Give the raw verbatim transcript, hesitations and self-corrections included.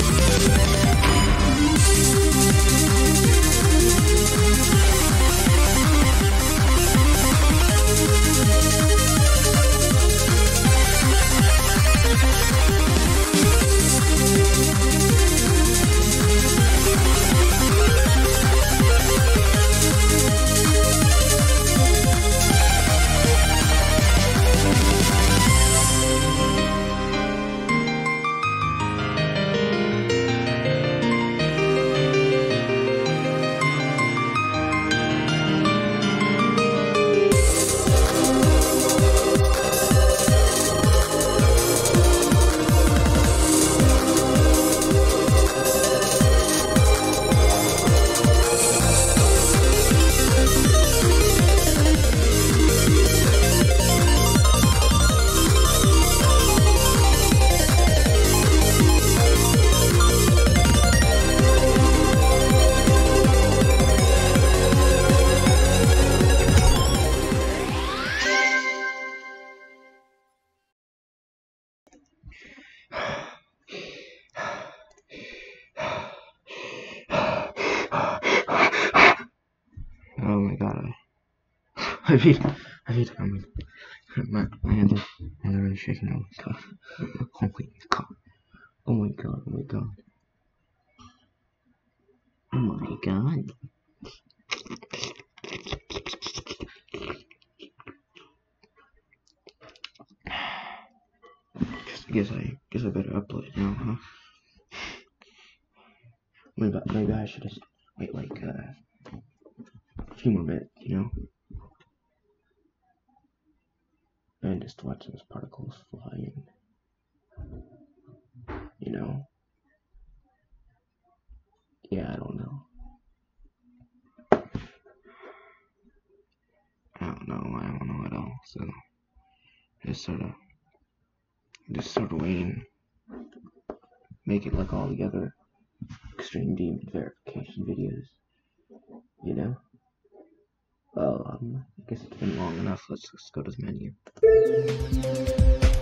Oh my god, I, I feel, I feel coming. My, my hands are, my hands are really shaking. Oh my god. Oh my god. Oh my god. Oh my god. Oh my god. Guess I guess I better upload it now, huh? Maybe maybe I should just wait like uh, a few more minutes, you know, and just watch those particles fly in. You know? Yeah, I don't know. I don't know. I don't know at all. So just sort of, just sort of waiting. Make it look all together. Extreme demon verification videos. You know? Well, um, I guess it's been long enough. Let's, let's go to the menu.